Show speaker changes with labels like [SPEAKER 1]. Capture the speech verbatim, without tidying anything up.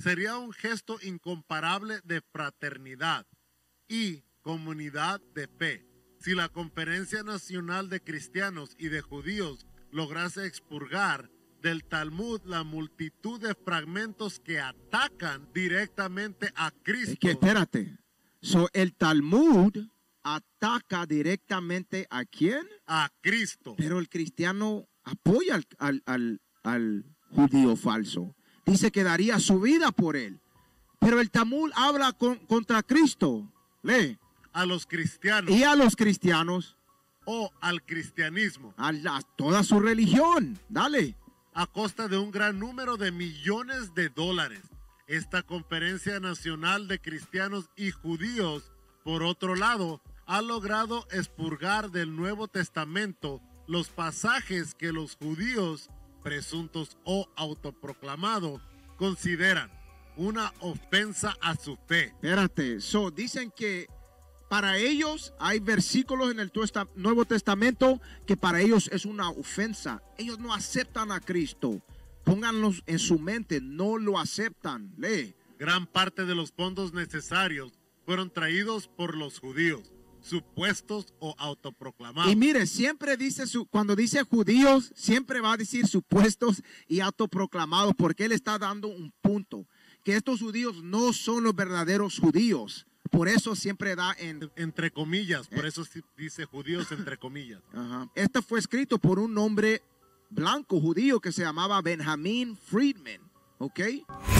[SPEAKER 1] sería un gesto incomparable de fraternidad y comunidad de fe. Si la Conferencia Nacional de Cristianos y de Judíos lograse expurgar del Talmud la multitud de fragmentos que atacan directamente a Cristo.
[SPEAKER 2] Es que espérate. So, el Talmud ataca directamente ¿a quién?
[SPEAKER 1] A Cristo.
[SPEAKER 2] Pero el cristiano apoya al, al, al, al judío falso. Dice que daría su vida por él. Pero el Talmud habla con, contra Cristo. Lee.
[SPEAKER 1] A los cristianos.
[SPEAKER 2] Y a los cristianos.
[SPEAKER 1] O al cristianismo.
[SPEAKER 2] A, la, a toda su religión. Dale.
[SPEAKER 1] A costa de un gran número de millones de dólares. Esta Conferencia Nacional de Cristianos y Judíos, por otro lado, ha logrado expurgar del Nuevo Testamento los pasajes que los judíos, presuntos o autoproclamados, consideran una ofensa a su fe.
[SPEAKER 2] Espérate, so, dicen que para ellos hay versículos en el Nuevo Testamento que para ellos es una ofensa. Ellos no aceptan a Cristo. Pónganlos en su mente, no lo aceptan. Lee.
[SPEAKER 1] Gran parte de los fondos necesarios fueron traídos por los judíos, supuestos o autoproclamados.
[SPEAKER 2] Y mire, siempre dice, su, cuando dice judíos, siempre va a decir supuestos y autoproclamados, porque él está dando un punto, que estos judíos no son los verdaderos judíos. Por eso siempre da en...
[SPEAKER 1] Entre comillas, por eh. eso dice judíos entre comillas.
[SPEAKER 2] Ajá. Este fue escrito por un hombre blanco judío que se llamaba Benjamin Friedman, ¿ok?